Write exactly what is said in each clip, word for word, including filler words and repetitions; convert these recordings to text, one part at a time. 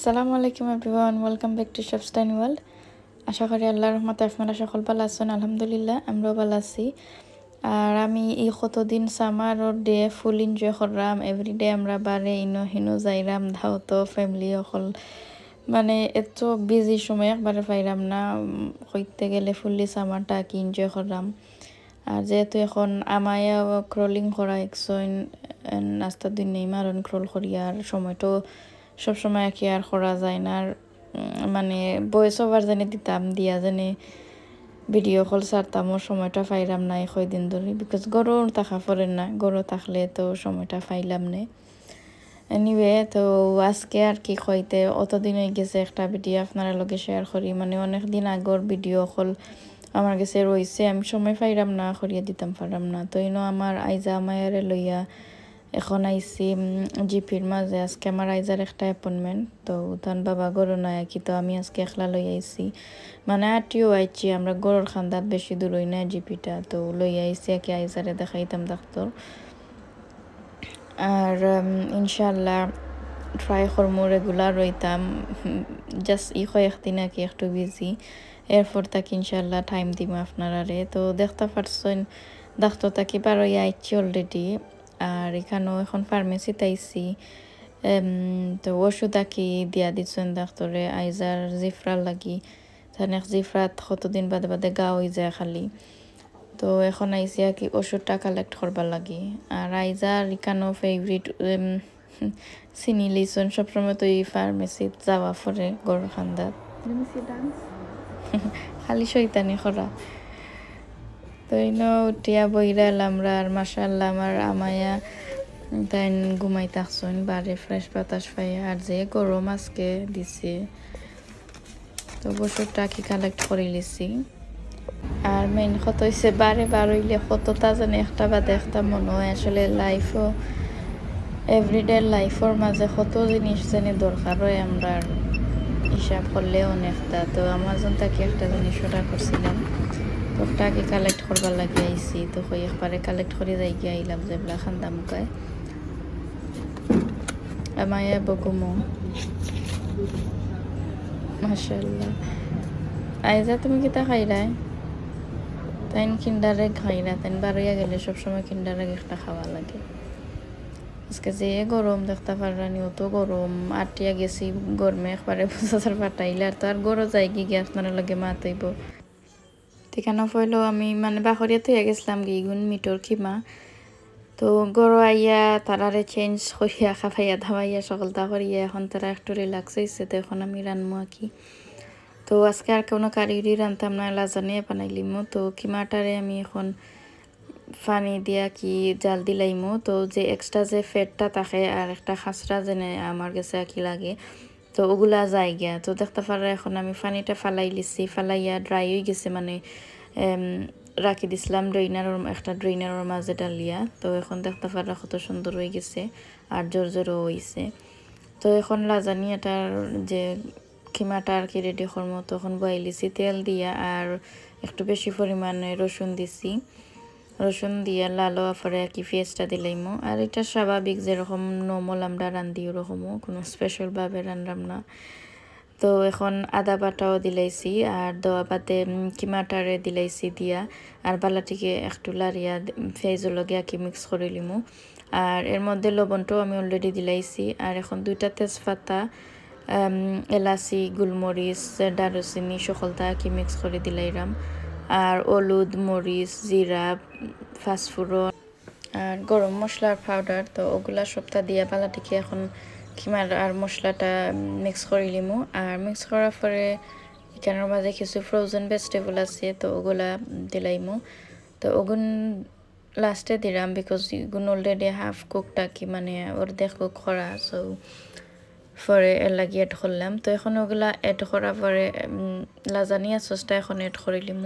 আসসালামু আলাইকুম everyone, welcome back to Chefstein world. আশা করি আল্লাহর রহমতে আপনারা সকল ভালো আছেন। আলহামদুলিল্লাহ আমরাও ভালো আছি। আর আমি এই কতদিন সামারর ডে ফুল এনজয় করলাম। এভরিডে আমরা বারে ইনো হিনো যাইরাম ধাওত ফ্যামিলি সকল, মানে এত বিজি সময় একবারে পাইরাম না কইতে গেলে ফুললি সামারটা কি এনজয় করলাম। আর যেহেতু এখন আমায়া ক্রলিং করা একশন নাস্তা দিন নেই মারণ ক্রল করি আর সময়টো সবসময় কি আর করা যায় না। আর মানে ভয়েস ওভার জানি দিতাম দিয়া জানি ভিডিও কল ছাড়তাম, ওর সময়টা পাইলাম না কয়দিন ধরে, বিকজ গরম থাকা পড়েন না, গরম থাকলে তো সময়টা পাইলাম না। এনিওয়ে তো আজকে আর কি কইতে অতদিন হয়ে গেছে একটা ভিডিও আপনারা লগে শেয়ার করি, মানে অনেক দিন আগর ভিডিও কল আমার কাছে রয়েছে, আমি সময় পাইলাম না করিয়া দিতাম পারলাম না। তো ইনো আমার আইজা আমায়ারে লইয়া এখন আইসি জিপির মাঝে। আজকে আমার আইজার একটা অ্যাপয়েন্টমেন্ট, তো তান বাবা গরু নাই কি, তো আমি আজকে একলা লই আইসি, মানে আটিও আইছি আমরা গরুর খান্দাত বেশি দূর হই না জিপিটা, তো লই আইসি কি আইজারে দেখাইতাম ডাক্তার। আর ইনশাল্লাহ ট্রাই করবো রেগুলার রইতাম, জাস্ট ই কয়েকদিন আর কি একটু বিজি, এরপর তাকে ইনশাল্লাহ টাইম দিব আপনারারে। তো দেখতে পারছেন ডাক্তার তাকে বারোই আইছি অলরেডি। আর এখানেও এখন ফার্মেসিতে আইসি, তো ওষুধ আঁকি দিয়া দিচ্ছেন ডাক্তারে আইজার জিফরার লাগি, তাহলে জিফরাত কতদিন বাদে বাদে গা হয়ে যায় খালি। তো এখন আইসি আর কি ওষুধটা কালেক্ট করবার লাগি। আর আইজার এখানেও ফেভারিট চিনি লিসন, সবসময় তো এই ফার্মেসিত যাওয়া পরে গরুর খান্দাত খালি শৈতানি করা। তো ইনো উঠিয়া বইরা আমরা আর মাশাআল্লাহ আমার আমায়া তাই ঘুমাই থাকছেন বারে ফ্রেশ বাতাস পাই। আর যে গরম আজকে দিছে, তো ওষুধটা কি কালেক্ট করে লিছি। আর মেইন কত হয়েছে বারে বার হইলে কতটা জানি একটা বাদে একটা মনে হয় আসলে লাইফও এভরিডে লাইফের মাঝে কত জিনিস জানি দরকার হয় আমরা হিসাব করলে অনেকটা। তো আমাজন থেকে একটা জিনিস অর্ডার করছিলাম, তো ওটাকে কালেক্ট করবার লাগে আইসি, তো কই একবারে কালেক্ট করে যাই গিয়ে আইলাম যেগুলা খান্দা মুখায় আমায় বকুমো মাশাআল্লাহ। আইজা তুমি কিতা খাইরাই? তাইন কিন্ডারে খাইরা, তাইন বারোইয়া গেলে সবসময় কিন্ডারে একটা খাওয়া লাগে। আজকে যে গরম দেখতে পারানি, অত গরম আটিয়া গেছি গরমে একবারে বুঝার ফাটাইলে। আর তো আর গরো যাই কি গিয়ে আপনার লগে মা তৈব ঠিকানা ফইলো আমি মানে বাহরিয়া তৈয়া গেছিলাম গিগুন মিটর খিমা। তো গরো আইয়া তারারে চেঞ্জ করিয়া খাফাইয়া ধাবাইয়া সকলটা করিয়া এখন তারা একটু রিল্যাক্স হয়েছে, তো এখন আমি রানমো আর কি। তো আজকে আর কোনো কারিগরি রানতাম না, লাজানিয়া বানাইলিমো। তো কিমাটারে আমি এখন পানি দিয়া কি জাল দিলাইমো, তো যে এক্সট্রা যে ফেটটা থাকে আর একটা খাসরা যেনে আমার কাছে কি লাগে, তো ওগুলা যাই গিয়া। তো দেখতে পারা এখন আমি পানিটা ফালাই লিছি, ফালাইয়া ড্রাই হয়ে গেছে, মানে রাখি দিছিলাম ড্রেইনারের একটা ড্রেইনারের মাঝে ডালিয়া। তো এখন দেখতে পারা কত সুন্দর হয়ে গেছে আর জোর জোরও হয়েছে। তো এখন লাজানিয়াটার যে খিমাটা আর কি রেডি করবো, তখন বয়াইলিছি তেল দিয়া আর একটু বেশি পরিমাণে রসুন দিছি, রসুন দিয়ে লাল পরে আর কি পেঁয়াজটা দিলাইমো। আর এটা স্বাভাবিক যেরকম নর্মাল আমরা রান্ধি ওরকমও, কোনো স্পেশালভাবে রান্নাম না। তো এখন আদা বাটাও দিলাইছি আর দেওয়া বাদে কিমাটারে দিলাইছি দিয়া আর বালাটিকে একটু লারিয়া পেঁয়াজের লগে আর কি মিক্স করে লিমু। আর এর মধ্যে লবণটাও আমি অলরেডি দিলাইছি। আর এখন দুইটা তেজপাতা, এলাচি, গোলমরিচ, দারুচিনি সকলটা আর কি মিক্স করে দিলাইরাম। আর হলুদ, মরিচ, জিরা, ফাস্টফুডন আর গরম মশলার পাউডার, তো ওগুলা সবটা দিয়ে বালাটিকে এখন খিমার আর মশলাটা মিক্স করে লিমু। আর মিক্স করার পরে এখানের মাঝে কিছু ফ্রোজেন ভেজিটেবল আছে, তো ওগুলা দিলাইমু। তো ওগুন লাস্টে দিলাম, বিকজ এগুন অলরেডি হাফ কুকটা কি মানে অর্ধেক কুক করা, সো পরে এর লাগি এড করলাম। তো এখন ওগুলা এড করার পরে লাজানিয়া সসটা এখন এড করে লিমু।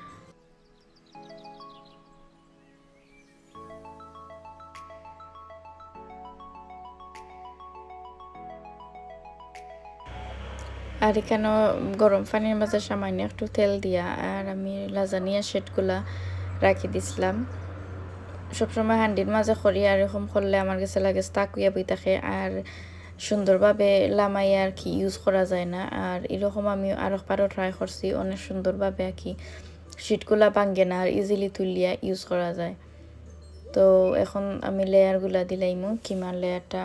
আর এখানেও গরম পানির মাঝে সামান্য একটু তেল দিয়া আর আমি লাজানিয়া শেটগুলা রাখি দিছিলাম। সবসময় হান্ডির মাঝে করি আর এরকম করলে আমার কাছে লাগে স্টাক হইয়া বই থাকে। আর সুন্দরভাবে লামাইয়া আর কি ইউজ করা যায় না। আর এরকম আমি আরও পারও ট্রাই করছি, অনেক সুন্দরভাবে আর কি শিটগুলা ভাঙ্গে না আর ইজিলি তুলিয়া ইউজ করা যায়। তো এখন আমি লেয়ারগুলা দিলাইমু, কিমার লেয়ারটা।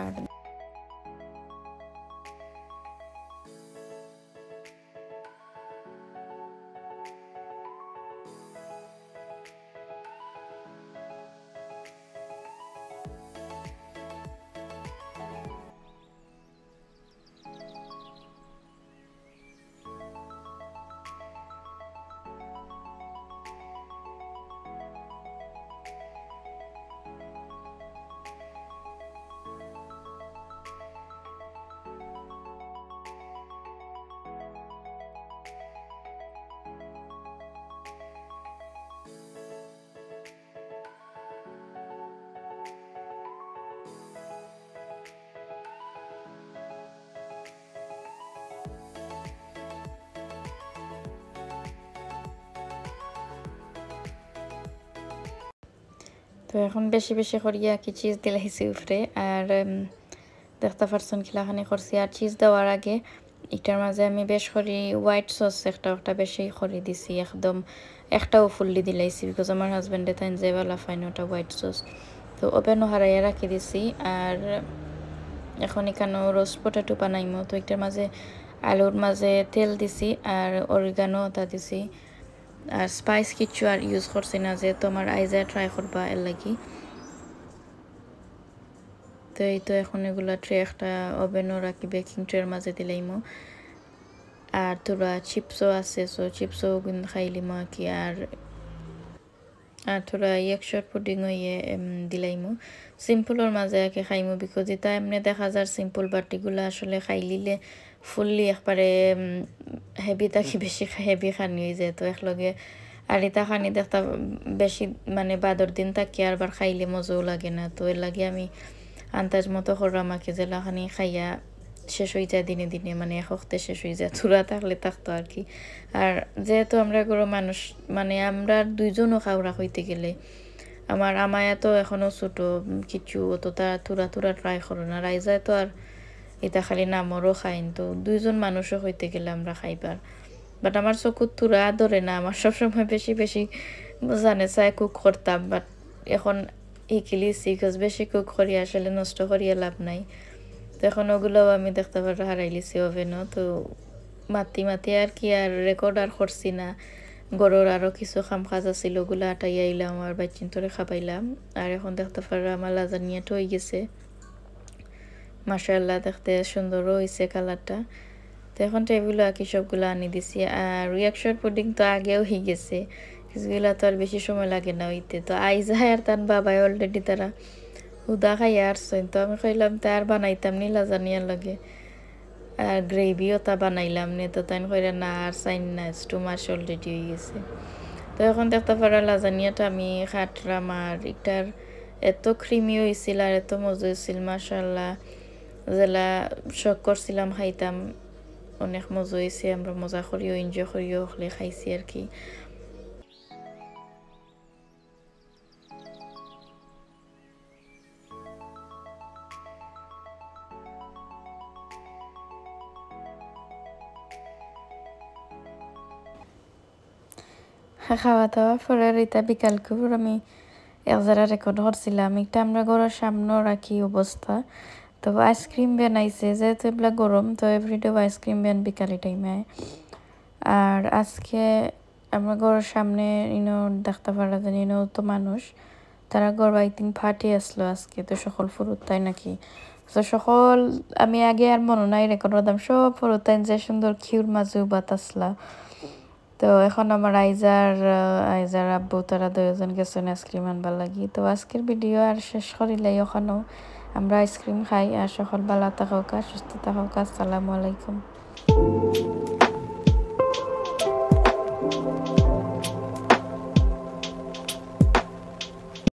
তো এখন বেশি বেশি করিয়া কি চিজ দিলাইছি উপরে। আর দেখতে পারছেন কিলাখানি করছি। আর চিজ দেওয়ার আগে এটার মাঝে আমি বেশ করি হোয়াইট সস একটা একটা বেশি করে দিছি, একদম একটাও ফুললি দিলাইছি, বিকজ আমার হাজব্যান্ডে তাই যে বেলা ফাইন ওটা হোয়াইট সস। তো ওভেনও হারাইয়া রাখি দিছি। আর এখন এখানেও রোস্ট পটেটো বানাইমো। তো এটার মাঝে আলুর মাঝে তেল দিছি আর অরিগানো ওটা দিছি। আর স্পাইস কিছু আর ইউজ করছি না, যে তোমার আইজা ট্রাই করবা এর লাগি। তো এই তো এখন এগুলা ট্রে একটা ওভেনও রাখি, বেকিং ট্রের মাঝে দিলাইমো। আর তোরা চিপসও আছে, সো চিপসও কিন্তু খাইলিমো আর কি। আর আর তোরা একশোর পুডিংও ইয়ে দিলাইমো। সিম্পলের মাঝে আর কি খাইমো, বিকজ এটা এমনি দেখা যায় সিম্পল, বাট এগুলো আসলে খাইলিলে ফুললি একবারে হেভি থাকি, বেশি হেভি খানি হয়ে যায়। তো একলগে আর এটা খানি দেখতে বেশি মানে বাদর দিন থাকি আর বার খাইলে মজাও লাগে না। তো এর লাগে আমি আন্দাজ মতো করলাম আর কি, জেলাখানি খাইয়া শেষ হয়ে যায় দিনে দিনে, মানে এক হপ্তে শেষ হয়ে যায়, থুরা থাকলে থাকতো আর কি। আর যেহেতু আমরা গরু মানুষ, মানে আমরা দুইজনও খাওয়া হইতে গেলে, আমার আমায়া তো এখনও ছোটো, কিছু অতটা থুরা থুরা ট্রাই করো না। রাইজায় তো আর এটা খালি নামরও খাইন, তো দুইজন মানুষও হইতে গেলে আমরা খাইবার। বাট আমার চকুর থুরা ধরে না, আমার সবসময় বেশি বেশি জানে চাই কুক করতাম, বাট এখন শিকিলিছি, বিকজ বেশি কুক করি আসলে নষ্ট করিয়া লাভ নাই। তো এখন ওগুলোও আমি দেখতে পারো হারাইলিছি ওভেনও। তো মাতি মাতি আর কি আর রেকর্ড আর করছি না। গরুর আরও কিছু খাম কাজ আছিল, ওগুলো আটাই আইলাম আর বাইচিন তোরে খাবাইলাম। আর এখন দেখতে পারো আমার লাজানিয়াটা হয়ে গেছে, মাশাআল্লাহ দেখতে সুন্দরও হয়েছে কালারটা। তো এখন টেবিলও আর কি সবগুলো আনি দিছি। আর রিয়াকশন পুডিং তো আগেও হয়ে গেছে, কিছুগুলো তো আর বেশি সময় লাগে না হইতে। তো আইজা আর তার বাবাই অলরেডি তারা হুদা খাইয়া আসছেন। তো আমি কইলাম তার বানাইতাম নি লাজানিয়ার লগে, আর গ্রেভিও তা বানাইলাম নে। তো তাই কইরা না আর চাইন না, টু মাস অলরেডি হয়ে গেছে। তো এখন দেখতে পারা লাজানিয়াটা আমি খাটলাম, আর এটার এত ক্রিমি হয়েছিল আর এত মজা হয়েছিল মাশাআল্লাহ, যেলা শখ করছিলাম খাইতাম, অনেক মজা হয়েছে। আমরা মজা করিও এনজয় করিও হলে খাইছি আর কি। খাওয়া দাওয়া পরে এটা বিকালকুর আমি এক জায়গা রেকর্ড করছিলাম, এটা আমরা ঘরের সামনেও রাখি অবস্থা। তো আইসক্রিম বানাইছে, যেহেতু এগুলা গরম, তো এভরিডে আইসক্রিম বান বিকালি টাইমে। আর আজকে আমরা ঘরের সামনে ইনো দেখতে পারা যায়, ইনো তো মানুষ তারা গড় বাইতিং ফাটি আসলো আজকে। তো সকল ফুরুত তাই নাকি, তো সকল আমি আগে আর মনে নাই রেকর্ড করতাম, সব ফুরুত তাই যে সুন্দর খিউর মাঝেও বাতাসলা। তো এখন আমার আইজার আইজার আব্বু তারা দুজন গেছেন আইসক্রিম আনবার লাগি। তো আজকের ভিডিও আর শেষ করিলাই, ওখানেও আমরা আইসক্রিম খাই। আর সকল ভালো থাকুক, সুস্থ থাকুক। আসসালামু আলাইকুম।